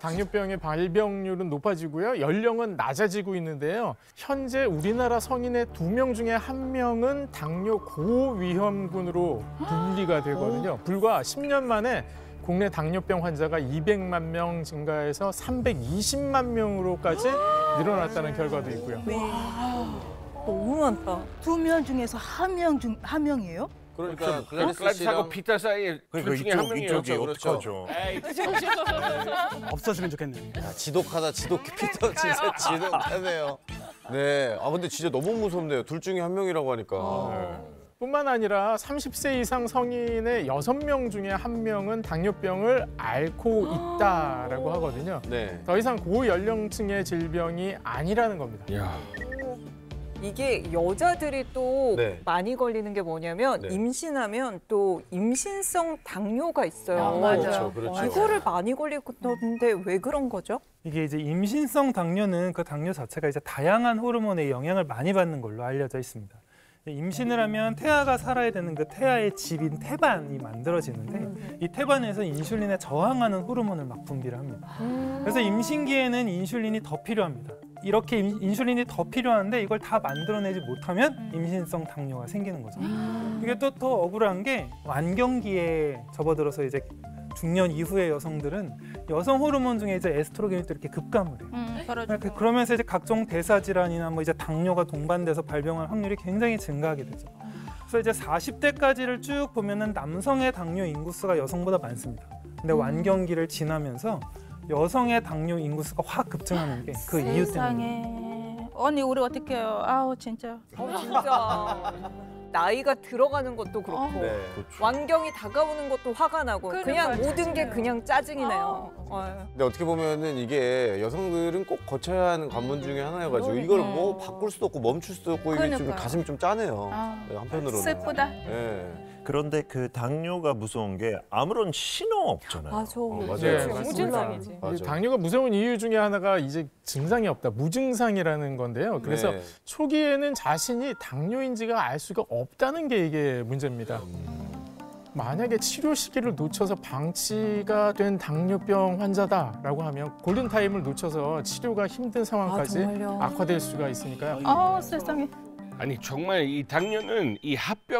당뇨병의 발병률은 높아지고요. 연령은 낮아지고 있는데요. 현재 우리나라 성인의 2명 중에 1명은 당뇨 고위험군으로 분리가 되거든요. 불과 10년 만에 국내 당뇨병 환자가 200만 명 증가해서 320만 명으로까지 늘어났다는 결과도 있고요. 너무 많다. 2명 중에서 한 명이에요? 그러니까 클라리스하고 피터 사이에 둘 중에 한 명이에요. 그렇죠. 없었으면 좋겠네요. 야, 지독하다, 피터 진짜 지독하네요. 네, 근데 진짜 너무 무섭네요. 둘 중에 한 명이라고 하니까. 뿐만 아니라 30세 이상 성인의 6명 중에 1명은 당뇨병을 앓고 있다라고 하거든요. 네. 더 이상 고연령층의 질병이 아니라는 겁니다. 야. 이게 여자들이 또 네. 많이 걸리는 게 뭐냐면 네. 임신하면 또 임신성 당뇨가 있어요. 맞아요. 그렇죠. 이거를 많이 걸리는데 왜 그런 거죠? 이게 이제 임신성 당뇨는 그 당뇨 자체가 이제 다양한 호르몬의 영향을 많이 받는 걸로 알려져 있습니다. 임신을 하면 태아가 살아야 되는 그 태아의 집인 태반이 만들어지는데 이 태반에서 인슐린에 저항하는 호르몬을 막 분비를 합니다. 그래서 임신기에는 인슐린이 더 필요합니다. 이렇게 인슐린이 더 필요한데 이걸 다 만들어내지 못하면 임신성 당뇨가 생기는 거죠. 이게 또 더 억울한 게 완경기에 접어들어서 이제 중년 이후의 여성들은 여성 호르몬 중에 이제 에스트로겐이 또 이렇게 급감을 해요. 그러면서 이제 각종 대사 질환이나 뭐 이제 당뇨가 동반돼서 발병할 확률이 굉장히 증가하게 되죠. 그래서 이제 40대까지를 쭉 보면은 남성의 당뇨 인구수가 여성보다 많습니다. 근데 완경기를 지나면서 여성의 당뇨 인구수가 확 급증하는 게 그 이유 때문에. 언니 우리 어떻게 해요? 아우 진짜. 진짜. 나이가 들어가는 것도 그렇고 네. 완경이 다가오는 것도 화가 나고 그냥 모든 게 그냥 짜증이 나요. 근데 어떻게 보면은 이게 여성들은 꼭 거쳐야 하는 관문 중에 하나여가지고 이걸 뭐 바꿀 수도 없고 멈출 수도 없고 이게 좀 가슴이 좀 짜네요. 네, 한편으로는. 슬프다. 네. 그런데 그 당뇨가 무서운 게 아무런 신호 없잖아요. 맞아. 맞아요. 무증상이지. 당뇨가 무서운 이유 중에 하나가 이제 증상이 없다, 무증상이라는 건데요. 그래서 네. 초기에는 자신이 당뇨인지가 알 수가 없다는 게 이게 문제입니다. 만약에 치료 시기를 놓쳐서 방치가 된 당뇨병 환자다라고 하면 골든타임을 놓쳐서 치료가 힘든 상황까지 악화될 수가 있으니까요. 세상에. 아니 정말 이 당뇨는 이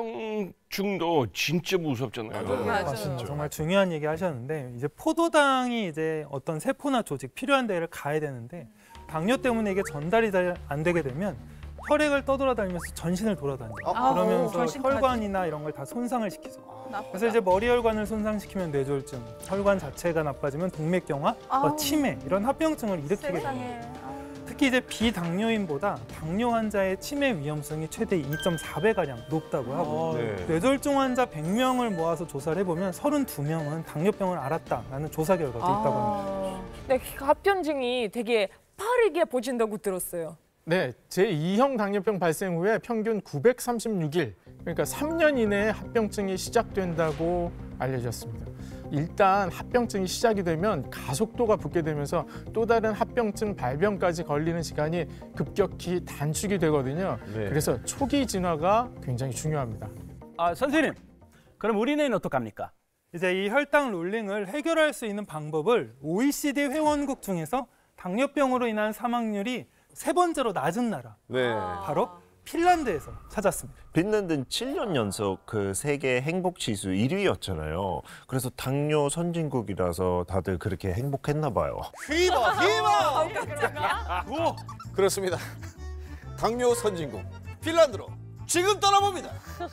합병증도 진짜 무섭잖아요. 맞아요. 정말 중요한 얘기 하셨는데 이제 포도당이 이제 어떤 세포나 조직 필요한 데를 가야 되는데 당뇨 때문에 이게 전달이 잘 안 되게 되면 혈액을 떠돌아다니면서 전신을 돌아다녀요. 그러면서 혈관이나 이런 걸 다 손상을 시키죠. 그래서 이제 머리혈관을 손상시키면 뇌졸중, 혈관 자체가 나빠지면 동맥경화, 치매 이런 합병증을 일으키게 됩니다. 특히 이제 비당뇨인보다 당뇨 환자의 치매 위험성이 최대 2.4배가량 높다고 하고 뇌졸중 환자 100명을 모아서 조사를 해보면 32명은 당뇨병을 앓았다라는 조사 결과도 있다고 합니다. 네, 합병증이 되게 빠르게 보진다고 들었어요. 네, 제2형 당뇨병 발생 후에 평균 936일, 그러니까 3년 이내에 합병증이 시작된다고 알려졌습니다. 일단 합병증이 시작이 되면 가속도가 붙게 되면서 또 다른 합병증 발병까지 걸리는 시간이 급격히 단축이 되거든요. 네. 그래서 초기 진화가 굉장히 중요합니다. 선생님, 그럼 우리는 어떡합니까? 이제 이 혈당 롤링을 해결할 수 있는 방법을 OECD 회원국 중에서 당뇨병으로 인한 사망률이 3번째로 낮은 나라, 바로 핀란드에서 찾았습니다. 핀란드는 7년 연속 그 세계 행복 지수 1위였잖아요. 그래서 당뇨 선진국이라서 다들 그렇게 행복했나 봐요. 휘바! 그렇습니다. 당뇨 선진국 핀란드로 지금 떠나봅니다.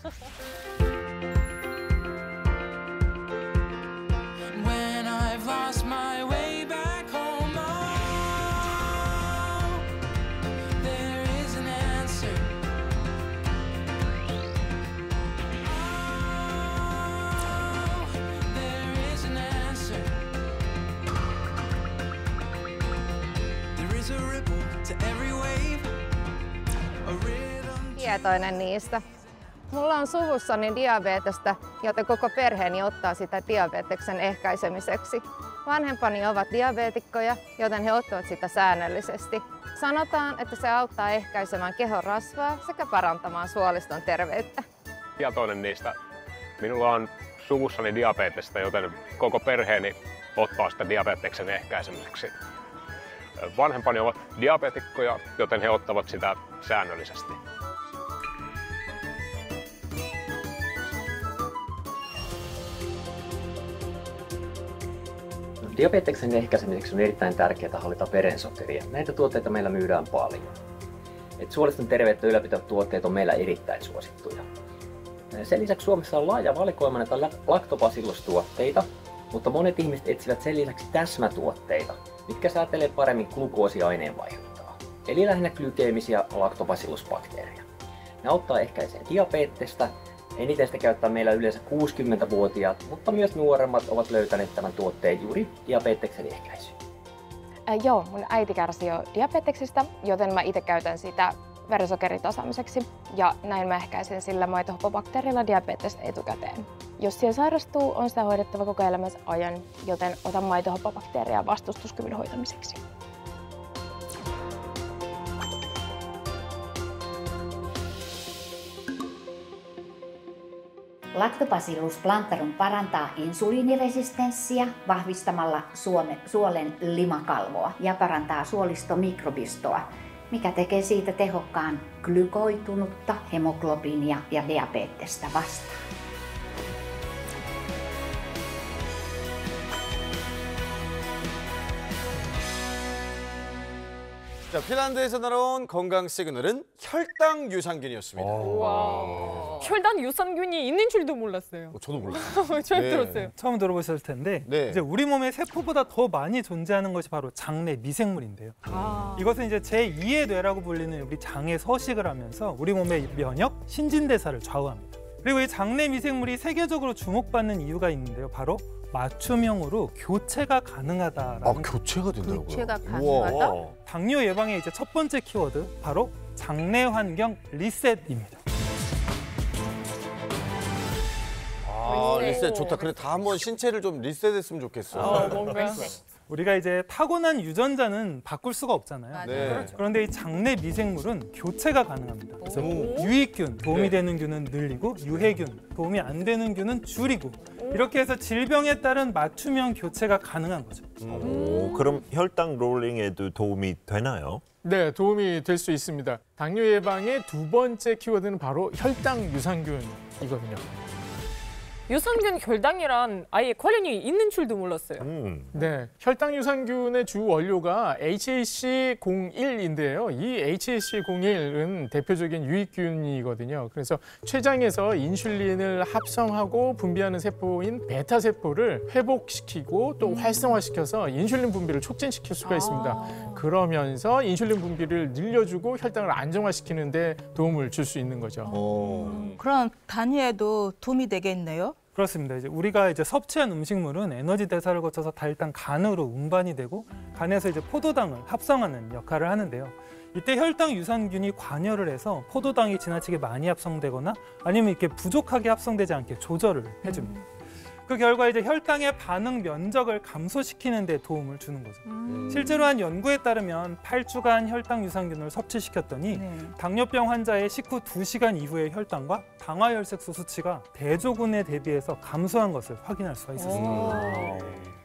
Tietoinen niistä. Mulla on suvussani diabetesta, joten koko perheeni ottaa sitä diabeteksen ehkäisemiseksi. Vanhempani ovat diabeetikkoja, joten he ottavat sitä säännöllisesti. Sanotaan, että se auttaa ehkäisemään kehon rasvaa sekä parantamaan suoliston terveyttä. Tietoinen niistä. Minulla on suvussani diabetesta, joten koko perheeni ottaa sitä diabeteksen ehkäisemiseksi. Vanhempani ovat diabeetikkoja, joten he ottavat sitä säännöllisesti. Diabeteksen ehkäisemiseksi on erittäin tärkeää hallita verensokeria. Näitä tuotteita meillä myydään paljon. Suoliston terveyttä ylläpitävät tuotteet on meillä erittäin suosittuja. Sen lisäksi Suomessa on laaja valikoima näitä laktobacillus-tuotteita, mutta monet ihmiset etsivät sen lisäksi täsmätuotteita, mitkä säätelee paremmin glukoosiaineenvaihduntaa, eli lähinnä glykeemisiä laktobacillus-bakteereja. Ne auttaa ehkäiseen diabetesta. Eniten sitä käyttää meillä yleensä 60-vuotiaat, mutta myös nuoremmat ovat löytäneet tämän tuotteen juuri diabeteksen ehkäisyyn. Joo, mun äiti kärsi jo diabeteksistä, joten mä itse käytän sitä verensokerin tasaamiseksi. Ja näin mä ehkäisen sillä maitohapobakteerilla diabetesta etukäteen. Jos siihen sairastuu, on sitä hoidettava koko elämänsä ajan, joten otan maitohapobakteeria vastustuskyvyn hoitamiseksi. Lactobacillus plantarum parantaa insuliiniresistenssiä vahvistamalla suolen limakalvoa ja parantaa suolistomikrobistoa, mikä tekee siitä tehokkaan glykoitunutta hemoglobiinia ja diabetesta vastaan. 자, 핀란드에서 날아온 건강 시그널은 혈당 유산균이었습니다. 와. 혈당 유산균이 있는 줄도 몰랐어요. 저도 몰랐어요. 처음 네. 들었어요. 처음 들어보셨을 텐데 네. 이제 우리 몸에 세포보다 더 많이 존재하는 것이 바로 장내 미생물인데요. 이것은 이제 제2의 뇌라고 불리는 우리 장에 서식을 하면서 우리 몸의 면역, 신진대사를 좌우합니다. 그리고 이 장내 미생물이 세계적으로 주목받는 이유가 있는데요. 바로 맞춤형으로 교체가 가능하다라는 교체가 된다고요? 교체가 가능하다? 당뇨 예방의 이제 첫 번째 키워드 바로 장내 환경 리셋입니다. 리셋 좋다. 그래 다 한번 신체를 좀 리셋했으면 좋겠어. 뭔가. 우리가 이제 타고난 유전자는 바꿀 수가 없잖아요. 네. 그런데 이 장내 미생물은 교체가 가능합니다. 그래서 유익균, 도움이 되는 균은 늘리고 유해균, 도움이 안 되는 균은 줄이고 이렇게 해서 질병에 따른 맞춤형 교체가 가능한 거죠. 그럼 혈당 롤링에도 도움이 되나요? 네, 도움이 될 수 있습니다. 당뇨 예방의 두 번째 키워드는 바로 혈당 유산균이거든요. 유산균 혈당이란 아예 관련이 있는 줄도 몰랐어요. 네, 혈당 유산균의 주 원료가 HAC01인데요. 이 HAC01은 대표적인 유익균이거든요. 그래서 췌장에서 인슐린을 합성하고 분비하는 세포인 베타 세포를 회복시키고 또 활성화시켜서 인슐린 분비를 촉진시킬 수가 있습니다. 그러면서 인슐린 분비를 늘려주고 혈당을 안정화시키는 데 도움을 줄 수 있는 거죠. 그럼 단위에도 도움이 되겠네요? 그렇습니다. 이제 우리가 이제 섭취한 음식물은 에너지 대사를 거쳐서 다 일단 간으로 운반이 되고 간에서 이제 포도당을 합성하는 역할을 하는데요. 이때 혈당 유산균이 관여를 해서 포도당이 지나치게 많이 합성되거나 아니면 이렇게 부족하게 합성되지 않게 조절을 해줍니다. 그 결과 이제 혈당의 반응 면적을 감소시키는 데 도움을 주는 거죠. 실제로 한 연구에 따르면 8주간 혈당 유산균을 섭취시켰더니 당뇨병 환자의 식후 2시간 이후의 혈당과 당화혈색소 수치가 대조군에 대비해서 감소한 것을 확인할 수가 있었습니다.